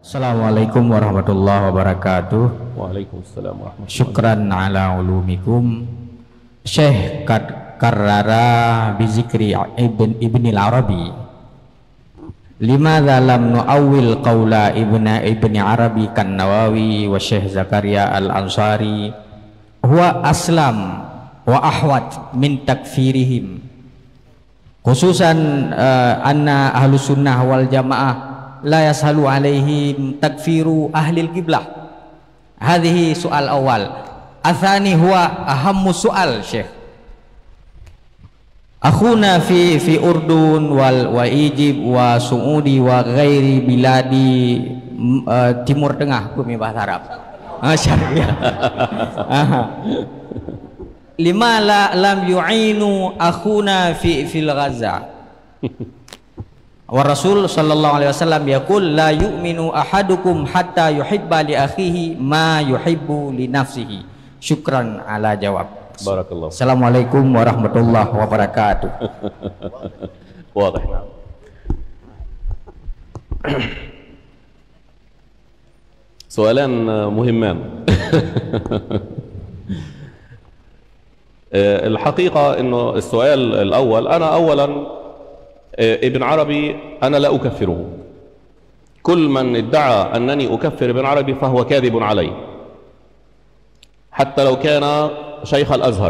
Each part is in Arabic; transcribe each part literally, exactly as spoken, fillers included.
Assalamualaikum warahmatullahi wabarakatuh. Waalaikumsalam warahmatullahi wabarakatuh. Syukran ala ulumikum. Syekh karrara bizikri ibn ibn al-Arabi. Limadha lam nu'awwil qawla ibn ibn Arabi kan Nawawi wa Syekh Zakaria al-Ansari huwa aslam wa ahwat min takfirihim. Khususan uh, anna ahlus sunnah wal jamaah la yashalu alaihim takfiru ahlil qiblah. Hadhihi soal awal. Athani huwa ahammu soal Syekh. Akhuna fi fi Urdun wal wa Egypt wa Saudi wa ghairi biladi uh, Timur Tengah bumi bahasa Arab. Masyaallah. Lima la lam yu'inu akhuna fi fil Gaza. Wa Rasul sallallahu alaihi wasallam yaqul la yu'minu ahadukum hatta yuhibba li akhihi ma yuhibbu li nafsihi. Syukran ala jawab. Barakallah. Assalamualaikum warahmatullahi wabarakatuh. واضح. سؤالان مهمان. الحقيقة انه السؤال الاول، انا اولا ابن عربي أنا لا أكفره. كل من ادعى أنني أكفر ابن عربي فهو كاذب علي، حتى لو كان شيخ الأزهر.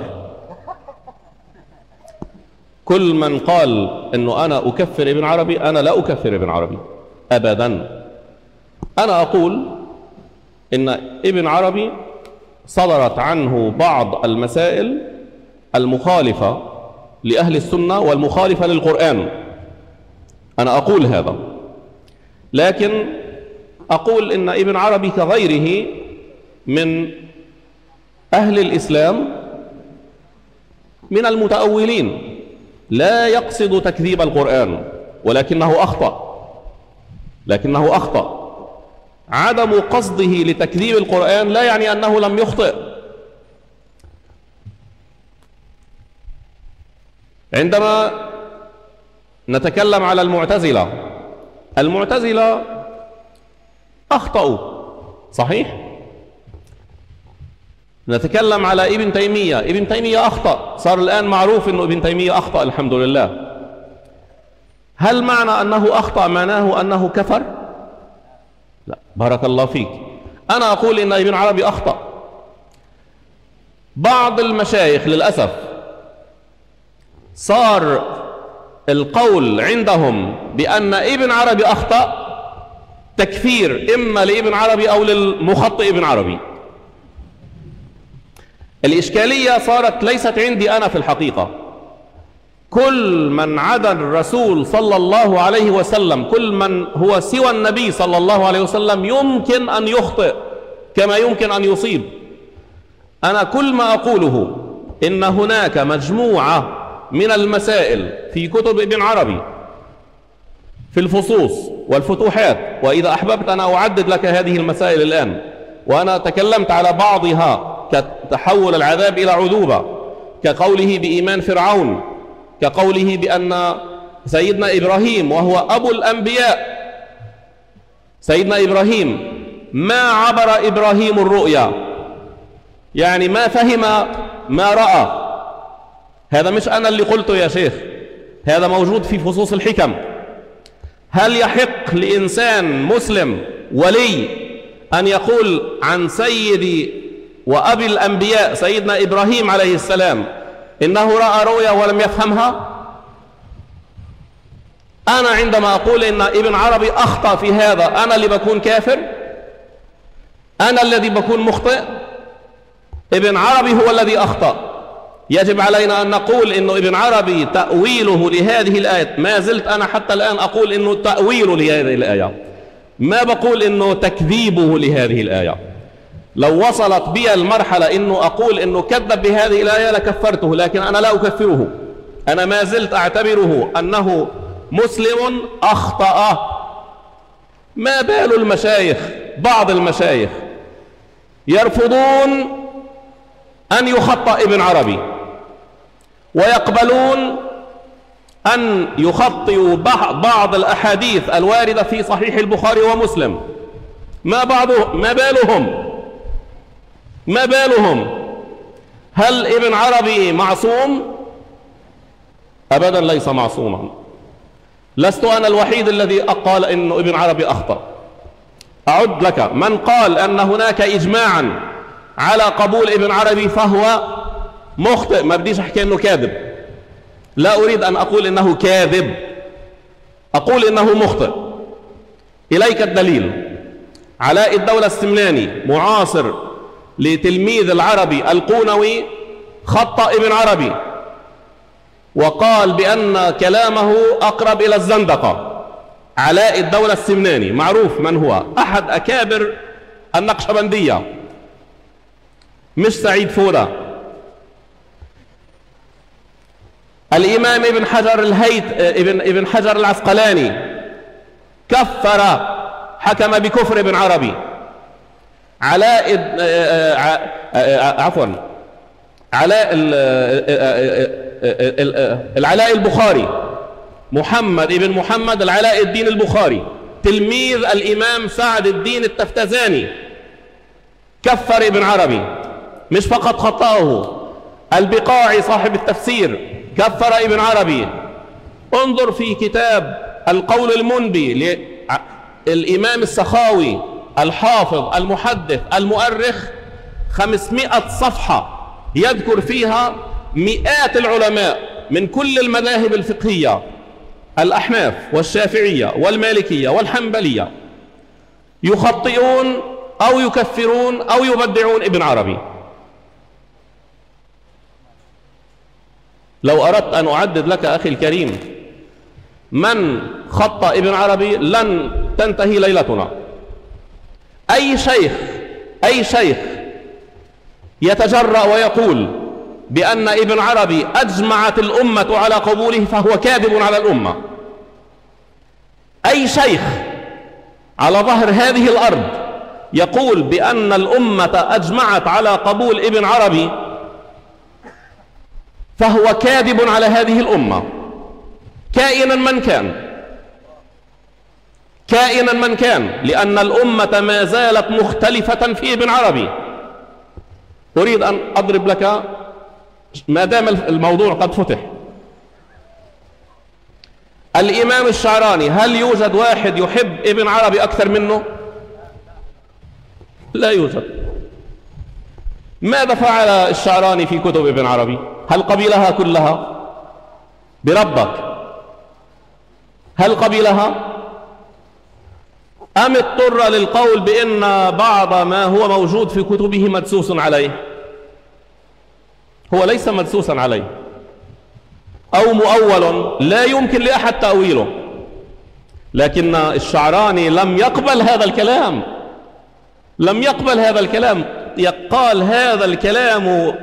كل من قال أنه أنا أكفر ابن عربي، أنا لا أكفر ابن عربي أبدا. أنا أقول إن ابن عربي صدرت عنه بعض المسائل المخالفة لأهل السنة والمخالفة للقرآن. أنا أقول هذا، لكن أقول إن ابن عربي كغيره من أهل الإسلام من المتأولين، لا يقصد تكذيب القرآن، ولكنه أخطأ لكنه أخطأ عدم قصده لتكذيب القرآن لا يعني أنه لم يخطئ. عندما نتكلم على المعتزلة، المعتزلة أخطأوا صحيح. نتكلم على ابن تيمية، ابن تيمية أخطأ، صار الآن معروف أنه ابن تيمية أخطأ الحمد لله. هل معنى أنه أخطأ معناه أنه كفر؟ لا، بارك الله فيك. أنا أقول إن ابن عربي أخطأ. بعض المشايخ للأسف صار القول عندهم بأن ابن عربي أخطأ تكفير إما لابن عربي أو للمخطئ ابن عربي. الإشكالية صارت ليست عندي أنا في الحقيقة. كل من عدا الرسول صلى الله عليه وسلم، كل من هو سوى النبي صلى الله عليه وسلم يمكن أن يخطئ كما يمكن أن يصيب. أنا كل ما أقوله إن هناك مجموعة من المسائل في كتب ابن عربي في الفصوص والفتوحات، وإذا أحببت أنا أعدد لك هذه المسائل الآن، وأنا تكلمت على بعضها كتحول العذاب إلى عذوبة، كقوله بإيمان فرعون، كقوله بأن سيدنا إبراهيم وهو أبو الأنبياء، سيدنا إبراهيم ما عبر إبراهيم الرؤيا، يعني ما فهم ما رأى. هذا مش أنا اللي قلته يا شيخ، هذا موجود في فصوص الحكم. هل يحق لإنسان مسلم ولي أن يقول عن سيدي وأبي الأنبياء سيدنا إبراهيم عليه السلام إنه رأى رؤيا ولم يفهمها؟ أنا عندما أقول إن ابن عربي أخطأ في هذا، أنا اللي بكون كافر؟ أنا الذي بكون مخطئ؟ ابن عربي هو الذي أخطأ. يجب علينا أن نقول إنه ابن عربي تأويله لهذه الآية، ما زلت أنا حتى الآن أقول إنه تأويله لهذه الآية، ما بقول إنه تكذيبه لهذه الآية. لو وصلت بي المرحلة إنه أقول إنه كذب بهذه الآية لكفرته، لكن أنا لا أكفره. أنا ما زلت أعتبره أنه مسلم أخطأ. ما بال المشايخ، بعض المشايخ يرفضون أن يخطأ ابن عربي، ويقبلون أن يخطئوا بعض الأحاديث الواردة في صحيح البخاري ومسلم، ما بعضهم ما بالهم ما بالهم هل ابن عربي معصوم؟ أبدا ليس معصوما. لست أنا الوحيد الذي قال إن ابن عربي أخطأ. أعد لك من قال أن هناك إجماعا على قبول ابن عربي فهو مخطئ. ما بديش أحكي أنه كاذب، لا أريد أن أقول إنه كاذب، أقول إنه مخطئ. إليك الدليل. علاء الدولة السمناني معاصر لتلميذ العربي القونوي خطأ ابن عربي وقال بأن كلامه أقرب إلى الزندقة. علاء الدولة السمناني معروف من هو، أحد أكابر النقشبندية، مش سعيد فودة. الإمام ابن حجر الهيت ابن ابن حجر العسقلاني كفر، حكم بكفر ابن عربي. علاء عفوا علاء العلاء البخاري، محمد ابن محمد العلاء الدين البخاري تلميذ الإمام سعد الدين التفتزاني، كفر ابن عربي. مش فقط خطأه، البقاعي صاحب التفسير كفر ابن عربي. انظر في كتاب القول المنبي للإمام السخاوي الحافظ المحدث المؤرخ، خمسمائة صفحة يذكر فيها مئات العلماء من كل المذاهب الفقهية، الأحناف والشافعية والمالكية والحنبلية، يخطئون أو يكفرون أو يبدعون ابن عربي. لو أردت أن أعدد لك أخي الكريم من خطأ ابن عربي لن تنتهي ليلتنا. أي شيخ أي شيخ يتجرأ ويقول بأن ابن عربي أجمعت الأمة على قبوله فهو كاذب على الأمة. أي شيخ على ظهر هذه الأرض يقول بأن الأمة أجمعت على قبول ابن عربي فهو كاذب على هذه الأمة، كائنا من كان، كائنا من كان، لأن الأمة ما زالت مختلفة في ابن عربي. أريد أن أضرب لك ما دام الموضوع قد فتح. الإمام الشعراني، هل يوجد واحد يحب ابن عربي أكثر منه؟ لا يوجد. ماذا فعل الشعراني في كتب ابن عربي؟ هل قبلها كلها؟ بربك هل قبلها؟ أم اضطر للقول بأن بعض ما هو موجود في كتبه مدسوس عليه؟ هو ليس مدسوسا عليه أو مؤول، لا يمكن لأحد تأويله، لكن الشعراني لم يقبل هذا الكلام، لم يقبل هذا الكلام. يقال هذا الكلام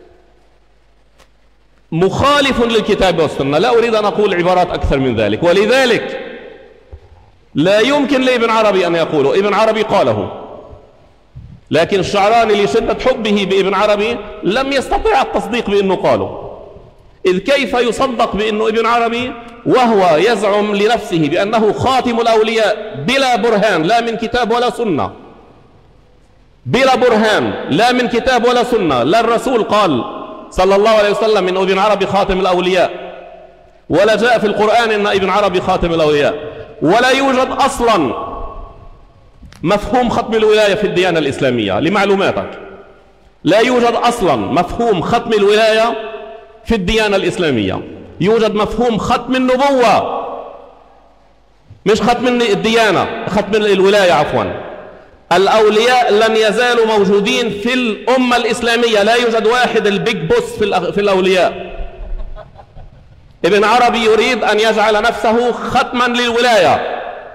مخالف للكتاب والسنة. لا أريد أن أقول عبارات أكثر من ذلك، ولذلك لا يمكن لابن عربي أن يقوله. ابن عربي قاله، لكن الشعراني لشدة حبه بابن عربي لم يستطيع التصديق بأنه قاله. إذ كيف يصدق بأنه ابن عربي وهو يزعم لنفسه بأنه خاتم الأولياء بلا برهان، لا من كتاب ولا سنة، بلا برهان لا من كتاب ولا سنة. لا الرسول قال صلى الله عليه وسلم إن ابن عربي خاتم الأولياء، ولا جاء في القرآن إن ابن عربي خاتم الأولياء، ولا يوجد أصلا مفهوم ختم الولاية في الديانة الإسلامية. لمعلوماتك، لا يوجد أصلا مفهوم ختم الولاية في الديانة الإسلامية. يوجد مفهوم ختم النبوة، مش ختم الديانة، ختم الولاية عفوا. الأولياء لن يزالوا موجودين في الأمة الإسلامية، لا يوجد واحد البيج بوس في, في الأولياء. ابن عربي يريد أن يجعل نفسه ختما للولاية.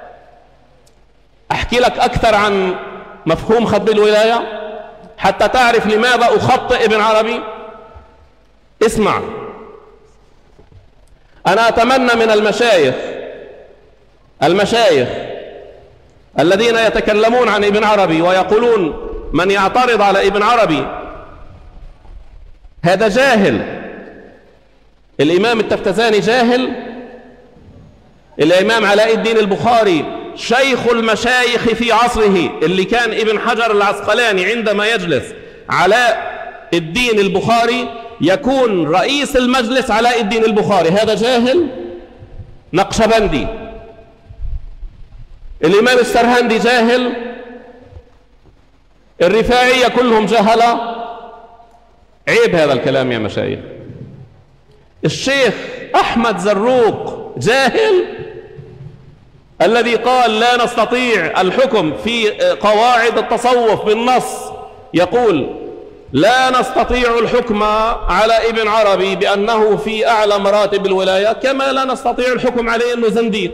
أحكي لك أكثر عن مفهوم ختم الولاية حتى تعرف لماذا أخطئ ابن عربي. اسمع، أنا أتمنى من المشايخ المشايخ الذين يتكلمون عن ابن عربي ويقولون من يعترض على ابن عربي هذا جاهل. الإمام التفتزاني جاهل، الإمام علاء الدين البخاري شيخ المشايخ في عصره اللي كان ابن حجر العسقلاني عندما يجلس علاء الدين البخاري يكون رئيس المجلس علاء الدين البخاري، هذا جاهل؟ نقشبندي. الإمام السرهندي جاهل؟ الرفاعية كلهم جهلة؟ عيب هذا الكلام يا مشايخ. الشيخ أحمد زروق جاهل؟ الذي قال لا نستطيع الحكم في قواعد التصوف بالنص، يقول لا نستطيع الحكم على ابن عربي بأنه في أعلى مراتب الولاية، كما لا نستطيع الحكم عليه أنه زنديق،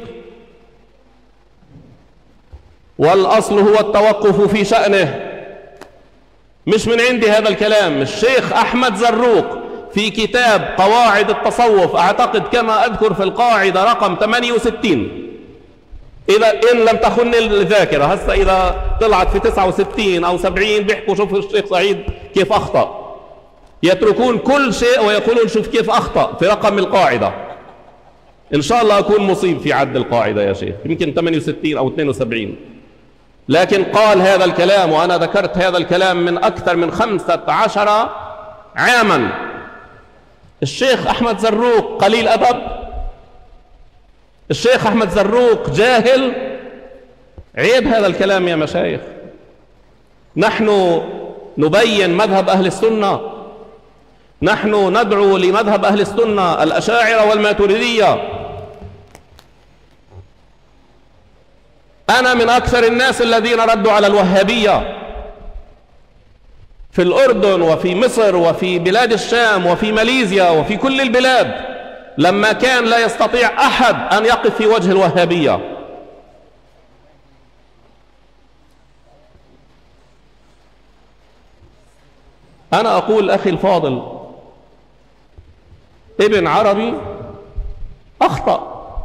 والأصل هو التوقف في شأنه. مش من عندي هذا الكلام. الشيخ أحمد زروق في كتاب قواعد التصوف، أعتقد كما أذكر في القاعدة رقم ثمانية وستين، إذا إن لم تخن الذاكرة، هسه إذا طلعت في تسعة وستين أو سبعين بيحكوا شوف الشيخ سعيد كيف أخطأ، يتركون كل شيء ويقولون شوف كيف أخطأ في رقم القاعدة. إن شاء الله أكون مصيب في عد القاعدة يا شيخ، يمكن ثمانية وستين أو اثنين وسبعين، لكن قال هذا الكلام، وأنا ذكرت هذا الكلام من أكثر من خمسة عشر عاما. الشيخ أحمد زروق قليل أدب؟ الشيخ أحمد زروق جاهل؟ عيب هذا الكلام يا مشايخ. نحن نبين مذهب أهل السنة، نحن ندعو لمذهب أهل السنة الأشاعرة والماتريدية. أنا من أكثر الناس الذين ردوا على الوهابية في الأردن وفي مصر وفي بلاد الشام وفي ماليزيا وفي كل البلاد، لما كان لا يستطيع أحد أن يقف في وجه الوهابية. أنا أقول أخي الفاضل، ابن عربي أخطأ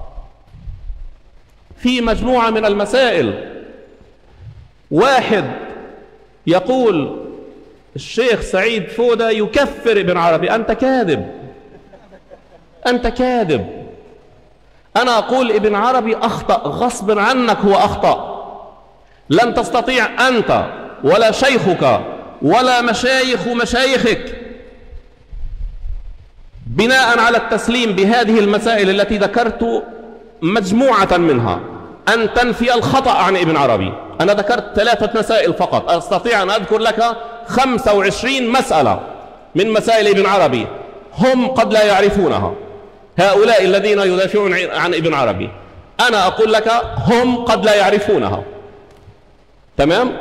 في مجموعة من المسائل. واحد يقول الشيخ سعيد فودة يكفر ابن عربي، أنت كاذب، أنت كاذب. أنا أقول ابن عربي أخطأ غصب عنك، هو أخطأ. لن تستطيع أنت ولا شيخك ولا مشايخ مشايخك بناء على التسليم بهذه المسائل التي ذكرت مجموعة منها أن تنفي الخطأ عن ابن عربي. أنا ذكرت ثلاثة مسائل فقط، أستطيع أن أذكر لك خمسة وعشرين مسألة من مسائل ابن عربي هم قد لا يعرفونها. هؤلاء الذين يدافعون عن ابن عربي أنا أقول لك هم قد لا يعرفونها. تمام؟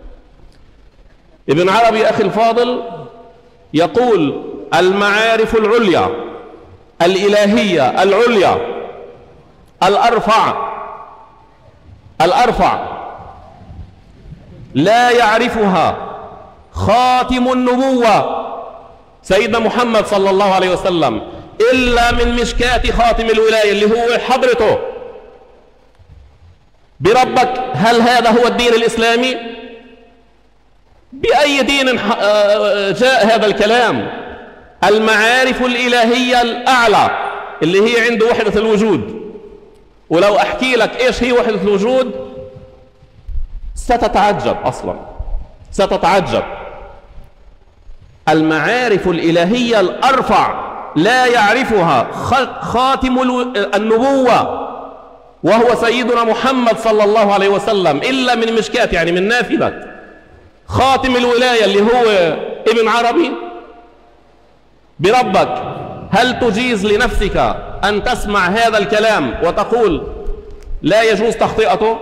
ابن عربي أخي الفاضل يقول المعارف العليا الإلهية العليا الأرفع الأرفع لا يعرفها خاتم النبوة سيدنا محمد صلى الله عليه وسلم إلا من مشكاة خاتم الولاية اللي هو حضرته. بربك هل هذا هو الدين الإسلامي؟ بأي دين جاء هذا الكلام؟ المعارف الإلهية الأعلى اللي هي عند وحدة الوجود، ولو أحكي لك إيش هي وحدة الوجود ستتعجب، أصلا ستتعجب. المعارف الإلهية الأرفع لا يعرفها خاتم النبوة وهو سيدنا محمد صلى الله عليه وسلم إلا من مشكاة، يعني من نافذة خاتم الولاية اللي هو ابن عربي. بربك هل تجيز لنفسك أن تسمع هذا الكلام وتقول لا يجوز تخطئته؟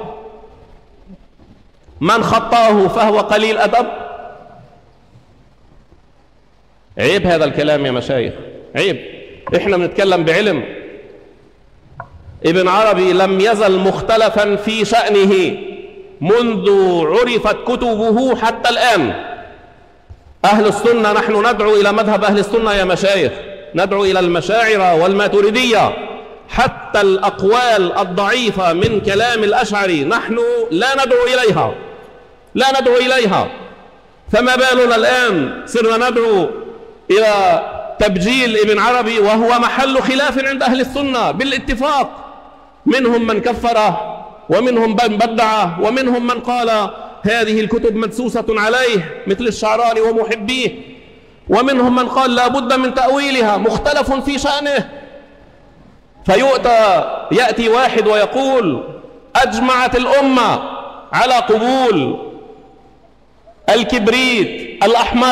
من خطأه فهو قليل أدب؟ عيب هذا الكلام يا مشايخ، عيب. إحنا بنتكلم بعلم. ابن عربي لم يزل مختلفا في شأنه منذ عرفت كتبه حتى الآن. أهل السنة نحن ندعو إلى مذهب أهل السنة يا مشايخ، ندعو إلى المشاعرة والماتريدية. حتى الأقوال الضعيفة من كلام الأشعري نحن لا ندعو إليها، لا ندعو إليها. فما بالنا الآن صرنا ندعو إلى تبجيل ابن عربي وهو محل خلاف عند أهل السنة بالاتفاق. منهم من كفره ومنهم من بدعه، ومنهم من قال هذه الكتب مدسوسة عليه مثل الشعراني ومحبيه، ومنهم من قال لا بد من تأويلها، مختلف في شأنه. فيؤتى يأتي واحد ويقول أجمعت الأمة على قبول الكبريت الأحمر.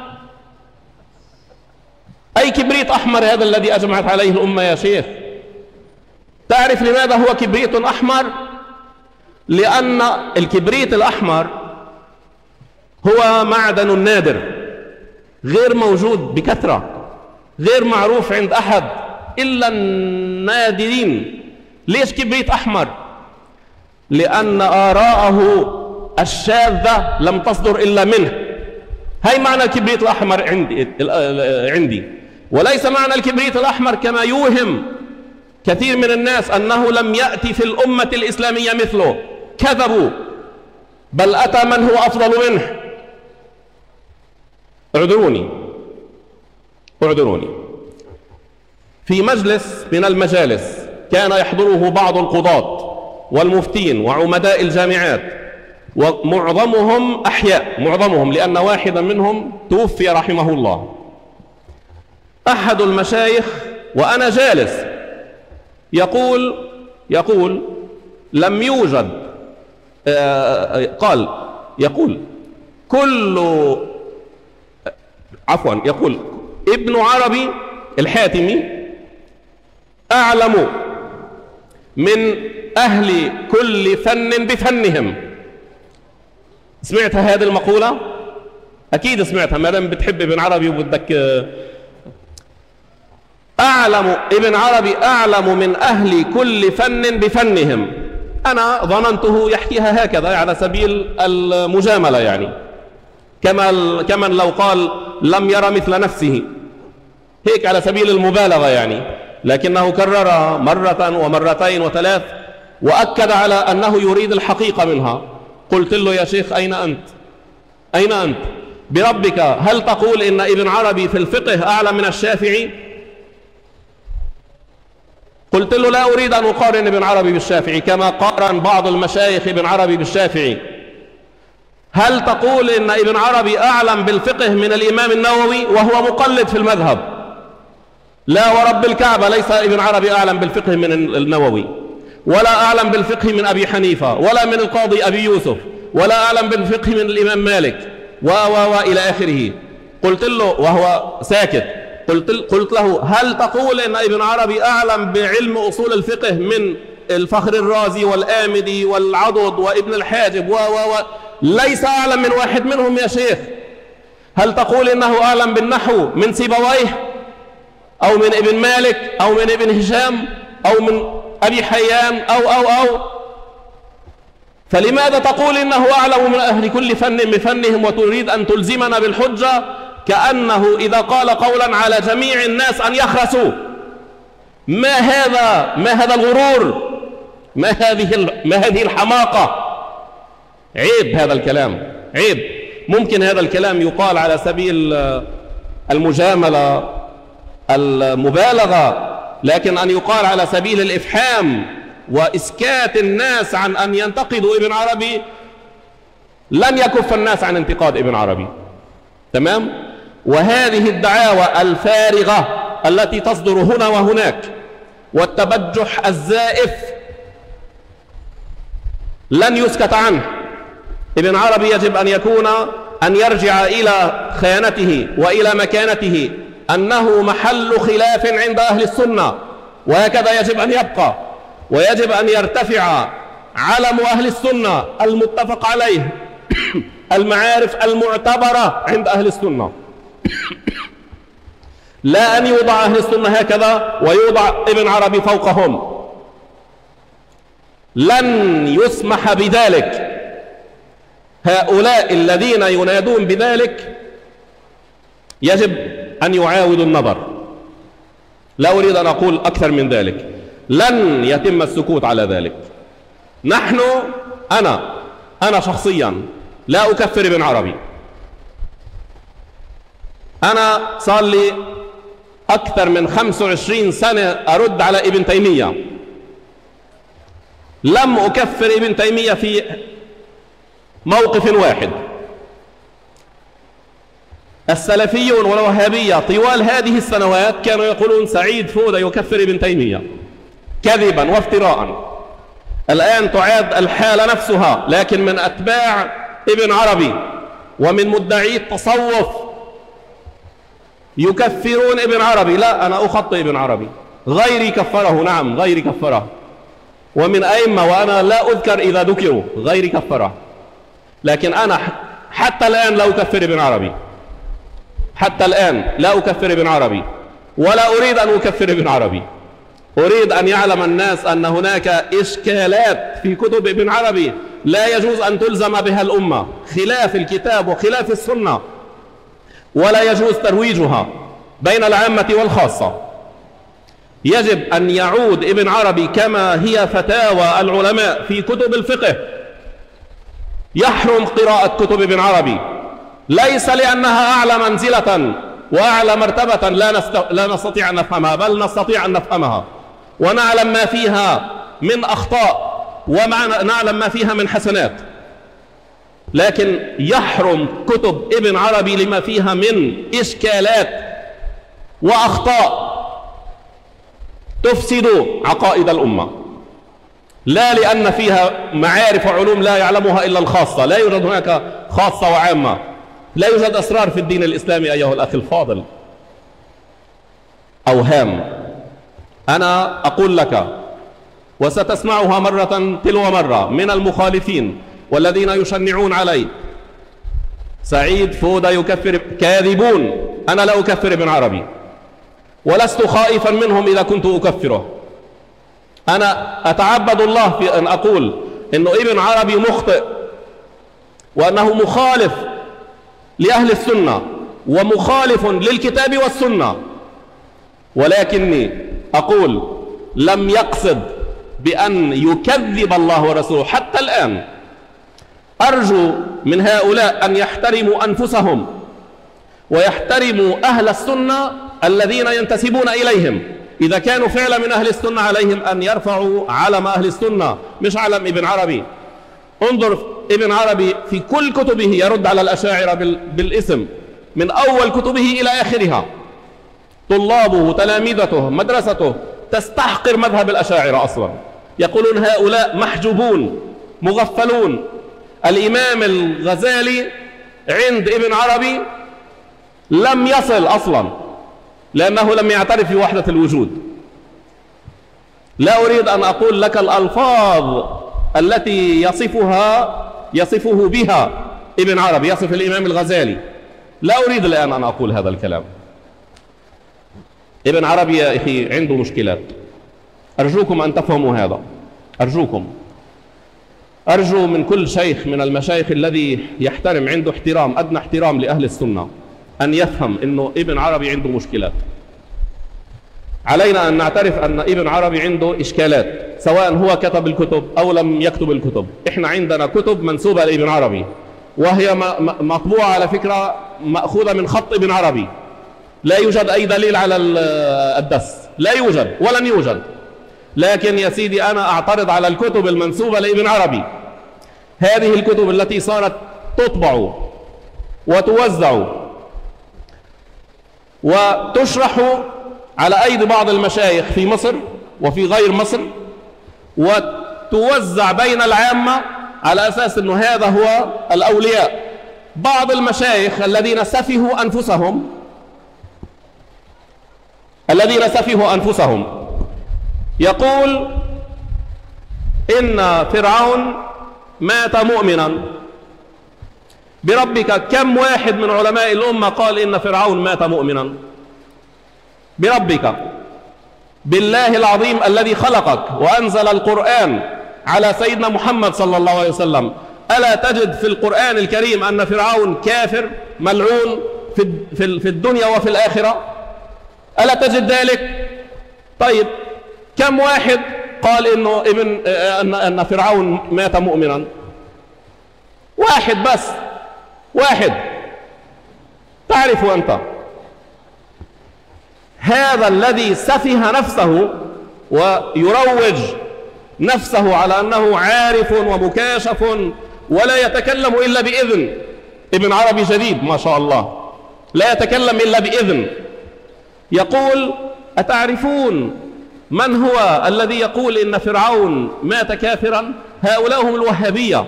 أي كبريت أحمر هذا الذي أجمعت عليه الأمة يا شيخ؟ تعرف لماذا هو كبريت أحمر؟ لأن الكبريت الأحمر هو معدن نادر غير موجود بكثرة، غير معروف عند أحد إلا النادرين. ليش كبريت أحمر؟ لأن آراءه الشاذة لم تصدر إلا منه. هاي معنى الكبريت الأحمر عندي, عندي وليس معنى الكبريت الأحمر كما يوهم كثير من الناس أنه لم يأتي في الأمة الإسلامية مثله. كذبوا، بل أتى من هو أفضل منه. اعذروني اعذروني في مجلس من المجالس كان يحضره بعض القضاة والمفتين وعمداء الجامعات، ومعظمهم أحياء، معظمهم لأن واحدا منهم توفي رحمه الله. أحد المشايخ وأنا جالس يقول يقول لم يوجد آه قال يقول كل عفوا يقول ابن عربي الحاتمي أعلم من أهل كل فن بفنهم. سمعت هذه المقولة؟ أكيد سمعتها ما دام بتحب ابن عربي وبدك. أعلم ابن عربي أعلم من أهل كل فن بفنهم. أنا ظننته يحكيها هكذا على سبيل المجاملة، يعني كما كمن لو قال لم يرى مثل نفسه، هيك على سبيل المبالغة يعني. لكنه كرر مرة ومرتين وثلاث وأكد على أنه يريد الحقيقة منها. قلت له يا شيخ أين أنت؟ أين أنت؟ بربك هل تقول إن ابن عربي في الفقه أعلم من الشافعي؟ قلت له لا أريد أن أقارن ابن عربي بالشافعي كما قارن بعض المشايخ ابن عربي بالشافعي. هل تقول إن ابن عربي أعلم بالفقه من الإمام النووي وهو مقلد في المذهب؟ لا ورب الكعبة، ليس ابن عربي أعلم بالفقه من النووي، ولا أعلم بالفقه من أبي حنيفة، ولا من القاضي أبي يوسف، ولا أعلم بالفقه من الإمام مالك و و و إلى آخره. قلت له وهو ساكت، قلت, قلت له هل تقول إن ابن عربي أعلم بعلم أصول الفقه من الفخر الرازي والآمدي والعضد وابن الحاجب و و و ليس أعلم من واحد منهم يا شيخ. هل تقول إنه أعلم بالنحو من سيبويه أو من ابن مالك أو من ابن هشام أو من أبي حيان أو أو أو فلماذا تقول إنه أعلم من أهل كل فن بفنهم وتريد أن تلزمنا بالحجة كأنه إذا قال قولا على جميع الناس أن يخرسوا؟ ما هذا ما هذا الغرور؟ ما هذه ما هذه الحماقة؟ عيب هذا الكلام، عيب. ممكن هذا الكلام يقال على سبيل المجاملة المبالغة، لكن أن يقال على سبيل الإفحام وإسكات الناس عن أن ينتقدوا ابن عربي لن يكف الناس عن انتقاد ابن عربي. تمام؟ وهذه الدعاوى الفارغة التي تصدر هنا وهناك والتبجح الزائف لن يسكت عنه. ابن عربي يجب أن يكون أن يرجع إلى خيانته وإلى مكانته، أنه محل خلاف عند أهل السنة، وهكذا يجب أن يبقى، ويجب أن يرتفع علم أهل السنة المتفق عليه المعارف المعتبرة عند أهل السنة، لا أن يوضع أهل السنة هكذا ويوضع ابن عربي فوقهم. لن يسمح بذلك. هؤلاء الذين ينادون بذلك يجب أن يعاودوا النظر. لا أريد أن أقول أكثر من ذلك. لن يتم السكوت على ذلك. نحن أنا أنا شخصيا لا أكفر ابن عربي. أنا صار لي أكثر من خمس وعشرين سنة أرد على ابن تيمية، لم أكفر ابن تيمية في موقف واحد. السلفيون والوهابية طوال هذه السنوات كانوا يقولون سعيد فودة يكفر ابن تيمية كذبا وافتراء. الآن تعاد الحالة نفسها، لكن من أتباع ابن عربي ومن مدعي التصوف يكفرون ابن عربي. لا، أنا أخطئ ابن عربي، غيري كفره، نعم غيري كفره، ومن أئمة وأنا لا أذكر إذا ذكروا، غيري كفره، لكن أنا حتى الآن لا أكفر ابن عربي، حتى الآن لا أكفر ابن عربي، ولا أريد أن أكفر ابن عربي. أريد أن يعلم الناس أن هناك إشكالات في كتب ابن عربي لا يجوز أن تلزم بها الأمة، خلاف الكتاب وخلاف السنة، ولا يجوز ترويجها بين العامة والخاصة. يجب أن يعود ابن عربي كما هي فتاوى العلماء في كتب الفقه. يحرم قراءة كتب ابن عربي، ليس لأنها أعلى منزلة وأعلى مرتبة لا, نست... لا نستطيع أن نفهمها، بل نستطيع أن نفهمها ونعلم ما فيها من أخطاء ونعلم ما فيها من حسنات، لكن يحرم كتب ابن عربي لما فيها من إشكالات وأخطاء تفسد عقائد الأمة، لا لأن فيها معارف وعلوم لا يعلمها إلا الخاصة. لا يوجد هناك خاصة وعامة، لا يوجد أسرار في الدين الإسلامي أيها الأخ الفاضل، أوهام. أنا أقول لك وستسمعها مرة تلو مرة من المخالفين والذين يشنعون علي، سعيد فودة يكفر، كاذبون. أنا لا أكفر ابن عربي، ولست خائفا منهم إذا كنت أكفره. أنا أتعبد الله في أن أقول إنه ابن عربي مخطئ، وأنه مخالف لأهل السنة ومخالف للكتاب والسنة، ولكني أقول لم يقصد بأن يكذب الله ورسوله حتى الآن. أرجو من هؤلاء أن يحترموا أنفسهم ويحترموا أهل السنة الذين ينتسبون إليهم. إذا كانوا فعلا من أهل السنة عليهم أن يرفعوا علم أهل السنة مش علم ابن عربي. انظر ابن عربي في كل كتبه يرد على الأشاعرة بالاسم من أول كتبه إلى آخرها. طلابه، تلاميذته، مدرسته تستحقر مذهب الأشاعرة أصلا، يقولون هؤلاء محجوبون مغفلون. الإمام الغزالي عند ابن عربي لم يصل أصلا، لأنه لم يعترف بوحدة الوجود. لا أريد أن أقول لك الألفاظ التي يصفها يصفه بها ابن عربي، يصف الإمام الغزالي، لا أريد الآن أن أقول هذا الكلام. ابن عربي يا أخي عنده مشكلات، أرجوكم أن تفهموا هذا، أرجوكم. أرجو من كل شيخ من المشايخ الذي يحترم، عنده احترام، أدنى احترام لأهل السنة، أن يفهم أنه ابن عربي عنده مشكلات. علينا أن نعترف أن ابن عربي عنده إشكالات، سواء هو كتب الكتب أو لم يكتب الكتب. إحنا عندنا كتب منسوبة لابن عربي، وهي مطبوعة على فكرة مأخوذة من خط ابن عربي، لا يوجد أي دليل على الدس، لا يوجد ولن يوجد. لكن يا سيدي أنا أعترض على الكتب المنسوبة لابن عربي، هذه الكتب التي صارت تطبع وتوزع وتشرح على أيدي بعض المشايخ في مصر وفي غير مصر، وتوزع بين العامة على أساس أنه هذا هو الأولياء. بعض المشايخ الذين سفهوا أنفسهم الذين سفهوا أنفسهم يقول إن فرعون مات مؤمنا. بربك كم واحد من علماء الأمة قال إن فرعون مات مؤمنا؟ بربك، بالله العظيم الذي خلقك وأنزل القرآن على سيدنا محمد صلى الله عليه وسلم، ألا تجد في القرآن الكريم أن فرعون كافر ملعون في الدنيا وفي الآخرة؟ ألا تجد ذلك؟ طيب كم واحد قال إنه ابن أن فرعون مات مؤمنا؟ واحد بس، واحد تعرفه أنت. هذا الذي سفه نفسه ويروج نفسه على أنه عارف ومكاشف ولا يتكلم إلا بإذن. ابن عربي جديد ما شاء الله، لا يتكلم إلا بإذن. يقول: أتعرفون من هو الذي يقول إن فرعون مات كافرا؟ هؤلاء هم الوهابية.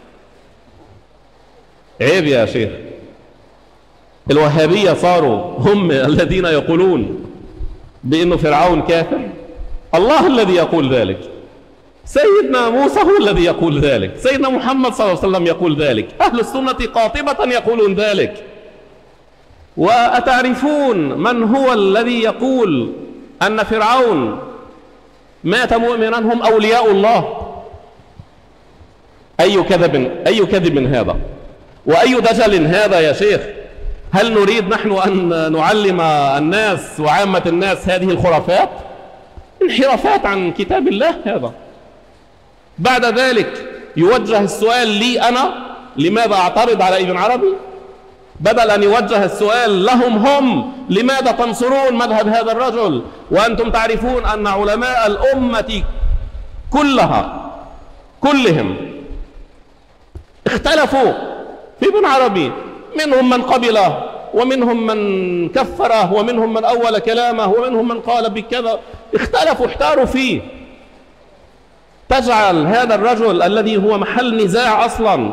عيب يا شيخ، الوهابية صاروا هم الذين يقولون بأن فرعون كافر. الله الذي يقول ذلك، سيدنا موسى هو الذي يقول ذلك، سيدنا محمد صلى الله عليه وسلم يقول ذلك، أهل السنة قاطبة يقولون ذلك. وأتعرفون من هو الذي يقول أن فرعون مات مؤمنا؟ هم أولياء الله. أي كذب أي كذب هذا، وأي دجل هذا يا شيخ. هل نريد نحن أن نعلم الناس وعامة الناس هذه الخرافات؟ انحرافات عن كتاب الله هذا. بعد ذلك يوجه السؤال لي أنا: لماذا أعترض على ابن عربي؟ بدل أن يوجه السؤال لهم هم: لماذا تنصرون مذهب هذا الرجل وأنتم تعرفون أن علماء الأمة كلها كلهم اختلفوا في ابن عربي، منهم من قبله ومنهم من كفره ومنهم من أول كلامه ومنهم من قال بكذا، اختلفوا احتاروا فيه. تجعل هذا الرجل الذي هو محل نزاع أصلا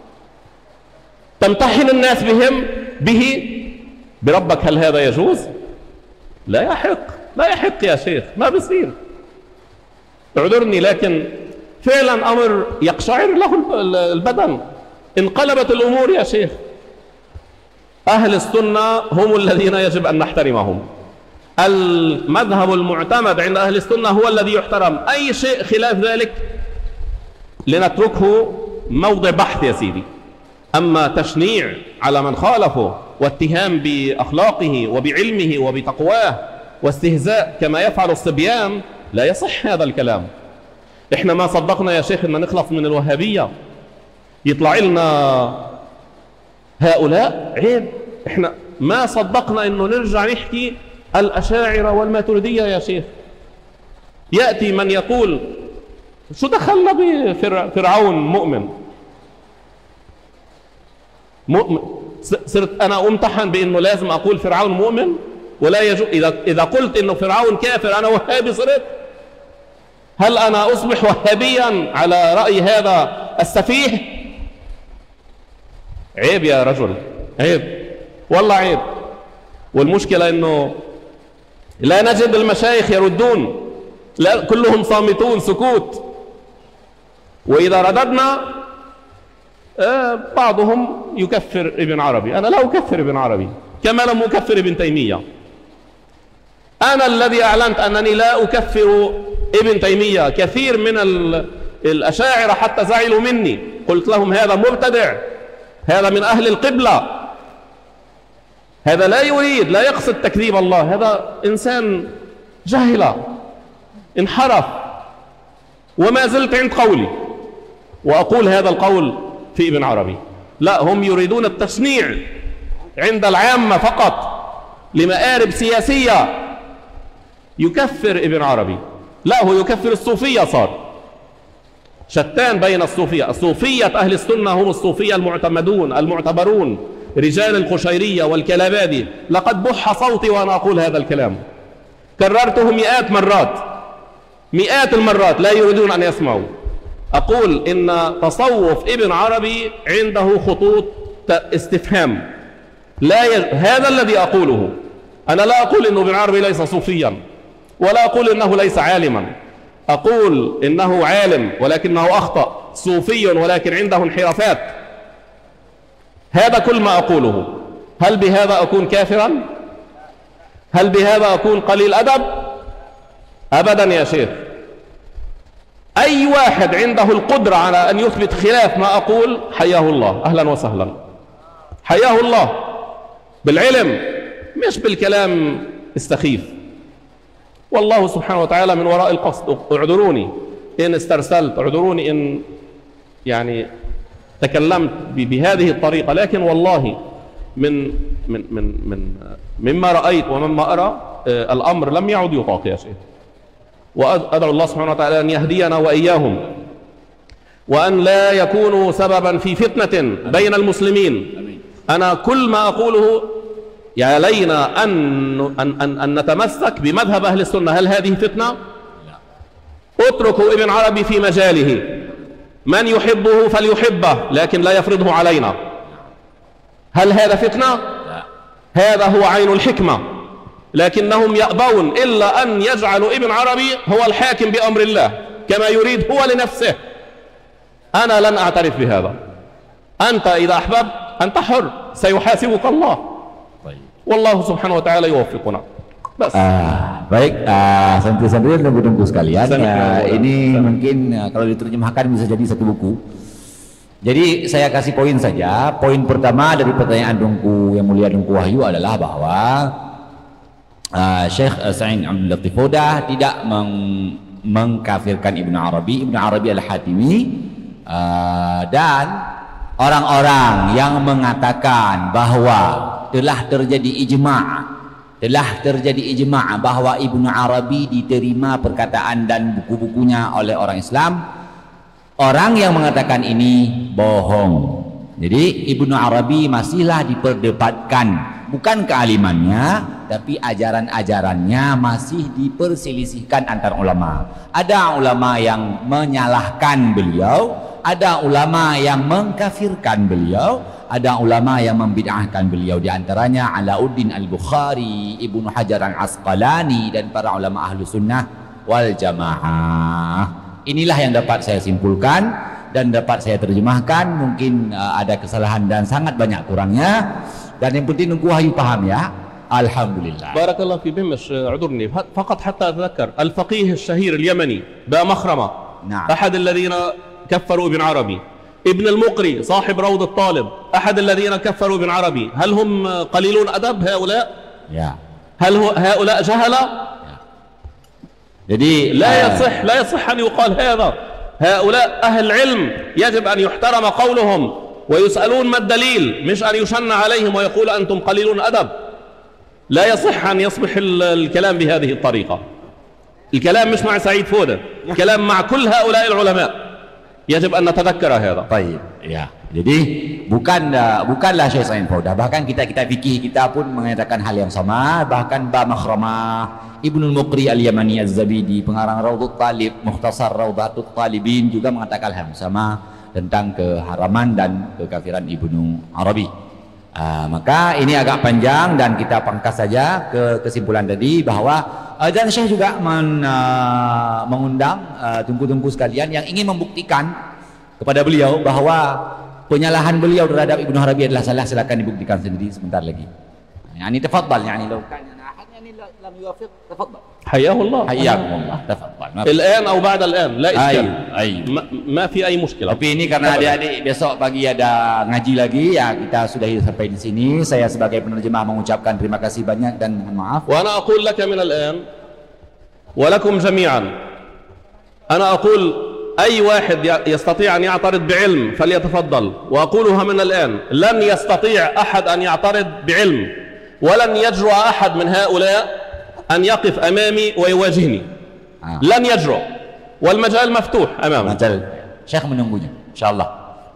تمتحن الناس بهم به بربك. هل هذا يجوز؟ لا يحق، لا يحق يا شيخ، ما بيصير. اعذرني، لكن فعلا أمر يقشعر له البدن. انقلبت الأمور يا شيخ. أهل السنة هم الذين يجب أن نحترمهم. المذهب المعتمد عند أهل السنة هو الذي يحترم. أي شيء خلاف ذلك لنتركه موضع بحث يا سيدي. أما تشنيع على من خالفه واتهام بأخلاقه وبعلمه وبتقواه واستهزاء كما يفعل الصبيان، لا يصح هذا الكلام. إحنا ما صدقنا يا شيخ أن نخلص من الوهابية. يطلع لنا هؤلاء عيب. إحنا ما صدقنا أنه نرجع نحكي الأشاعرة والماتريدية يا شيخ. يأتي من يقول: شو دخلنا بفرعون مؤمن؟ مؤمن صرت أنا أمتحن بأنه لازم أقول فرعون مؤمن ولا يجوز؟ إذا إذا قلت أنه فرعون كافر أنا وهابي صرت؟ هل أنا أصبح وهابيا على رأي هذا السفيه؟ عيب يا رجل، عيب والله عيب. والمشكلة أنه لا نجد المشايخ يردون، لا كلهم صامتون سكوت. وإذا رددنا آه بعضهم يكفر ابن عربي. أنا لا أكفر ابن عربي كما لم أكفر ابن تيمية. أنا الذي أعلنت أنني لا أكفر ابن تيمية. كثير من الأشاعرة حتى زعلوا مني، قلت لهم: هذا مبتدع، هذا من أهل القبلة، هذا لا يريد لا يقصد تكذيب الله، هذا إنسان جاهل انحرف. وما زلت عند قولي وأقول هذا القول في ابن عربي. لا، هم يريدون التشنيع عند العامة فقط لمآرب سياسية. يكفر ابن عربي، لا هو يكفر الصوفية. صار شتان بين الصوفية. الصوفية أهل السنة هم الصوفية المعتمدون المعتبرون، رجال القشيرية والكلابادي. لقد بح صوتي وأنا أقول هذا الكلام، كررته مئات مرات مئات المرات، لا يريدون أن يسمعوا. أقول إن تصوف ابن عربي عنده خطوط استفهام. لا ي... هذا الذي أقوله. أنا لا أقول إنه ابن عربي ليس صوفيا، ولا أقول إنه ليس عالما. أقول إنه عالم ولكنه أخطأ، صوفي ولكن عنده انحرافات. هذا كل ما أقوله. هل بهذا أكون كافرا؟ هل بهذا أكون قليل أدب؟ أبدا يا شيخ. أي واحد عنده القدرة على أن يثبت خلاف ما أقول حياه الله، أهلا وسهلا، حياه الله، بالعلم مش بالكلام السخيف. والله سبحانه وتعالى من وراء القصد. اعذروني إن استرسلت، اعذروني إن يعني تكلمت بهذه الطريقة، لكن والله من من من من مما رأيت ومما أرى الأمر لم يعد يطاق يا شيخ. وأدعو الله سبحانه وتعالى أن يهدينا وإياهم وأن لا يكونوا سببا في فتنة بين المسلمين. أنا كل ما أقوله يا لينا أن, أن, أن, أن نتمسك بمذهب أهل السنة. هل هذه فتنة؟ اتركوا ابن عربي في مجاله، من يحبه فليحبه لكن لا يفرضه علينا. هل هذا فتنة؟ هذا هو عين الحكمة، لكنهم يأبون إلا أن يجعلوا ابن عربي هو الحاكم بأمر الله كما يريد هو لنفسه. أنا لن أعترف بهذا. أنت إذا أحببت أنت حر، سيحاسبك الله والله سبحانه وتعالى يوفقنا. Bas. Ah, baik, ah, santri-santri dan tunggu sekalian, ah, ini mungkin ah, kalau diterjemahkan bisa jadi satu buku. Jadi saya kasih poin saja. Poin pertama dari pertanyaan Dungku yang mulia Dungku Wahyu adalah bahwa ah, Syekh Sa'in Abdul Latif Odah tidak meng mengkafirkan Ibnu Arabi, Ibnu Arabi Al-Hatimi, ah, dan orang-orang yang mengatakan bahwa telah terjadi ijma' telah terjadi ijma' bahwa Ibnu Arabi diterima perkataan dan buku-bukunya oleh orang Islam. Orang yang mengatakan ini bohong. Jadi Ibnu Arabi masihlah diperdebatkan, bukan kealimannya, tapi ajaran-ajarannya masih diperselisihkan antar ulama. Ada ulama yang menyalahkan beliau, ada ulama yang mengkafirkan beliau, ada ulama yang membid'ahkan beliau, di antaranya Alauddin Al-Bukhari, Ibnu Hajar Al-Asqalani, dan para ulama ahlu sunnah wal jamaah. Inilah yang dapat saya simpulkan dan dapat saya terjemahkan. Mungkin uh, ada kesalahan dan sangat banyak kurangnya, dan yang penting Dungku Wahyu paham ya. Alhamdulillah. بارك الله في بمش اعذرني فقط حتى أتذكر الفقيه الشهير اليمني بامخرمة، نعم، أحد الذين كفروا ابن عربي. ابن المقري صاحب روض الطالب أحد الذين كفروا ابن عربي. هل هم قليلون أدب هؤلاء؟ ya. هل هو هؤلاء جهلة؟ ya. Jadi لا uh, يصح لا يصح أن يقال هذا. هؤلاء أهل علم يجب أن يحترم قولهم ويسألون ما الدليل، مش أن يشن عليهم ويقول أنتم قليلون أدب. لا يصح أن يصبح الكلام بهذه الطريقة. الكلام مش مع سعيد فودة، الكلام مع كل هؤلاء العلماء. يجب أن نتذكر هذا. Baik, ya. Jadi bukan uh, bukanlah Syekh Sa'in Faudah, bahkan kita kita fikih kita pun mengatakan hal yang sama. Bahkan Ba Makhramah, Ibnu Muqri Al-Yamani Az-Zabidi, pengarang Raudhut Talib, Mukhtasar Raudhatut Talibin, juga mengatakan hal yang sama tentang keharaman dan kekafiran Ibnu Arabi. Uh, maka ini agak panjang dan kita pangkas saja ke kesimpulan tadi bahwa uh, dan Syekh juga men, uh, mengundang uh, tungku-tungku sekalian yang ingin membuktikan kepada beliau bahwa penyalahan beliau terhadap Ibnu Arabi adalah salah, silakan dibuktikan sendiri sebentar lagi. Yani tafadhal, yani law kana ahad yani lam yuwafiq tafadhal. حياه الله. حياكم الله. تفضل. الآن أو بعد الآن لا إشكال. أي. ما, ما في أي مشكلة. Tapi ini karena adik-adik besok pagi ada ngaji lagi ya, kita sudahi sampai di sini. Saya sebagai penerjemah mengucapkan terima kasih banyak dan mohon maaf. وأنا أقول لك من الآن ولكم جميعا، أنا أقول أي واحد يستطيع أن يعترض بعلم فليتفضل، وأقولها من الآن لن يستطيع أحد أن يعترض بعلم، ولن يجرؤ أحد من هؤلاء أن يقف أمامي ويواجهني. آه. لن يجرؤ، والمجال مفتوح أمامه. Majal Syekh menunggunya insyaallah.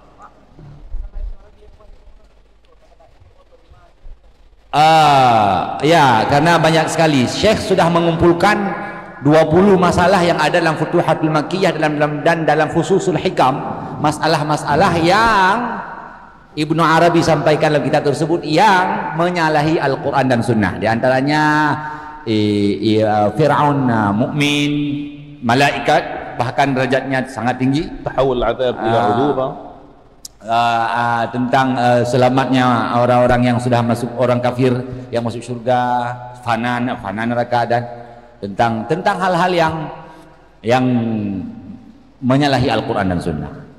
Ah, ya, karena banyak sekali Syekh sudah mengumpulkan dua puluh masalah yang ada dalam Futuhatul Makkiyah dalam, dalam dan dalam Fususul Hikam, masalah-masalah yang Ibnu Arabi sampaikan dalam kitab tersebut yang menyalahi Al-Quran dan Sunnah. Di antaranya i, i, uh, Fir'aun uh, mukmin, malaikat bahkan derajatnya sangat tinggi, tahawul azab ila uduba, uh, uh, tentang uh, selamatnya orang-orang yang sudah masuk, orang kafir yang masuk surga, fana fana neraka, dan tentang tentang hal-hal yang yang menyalahi Al-Quran dan Sunnah.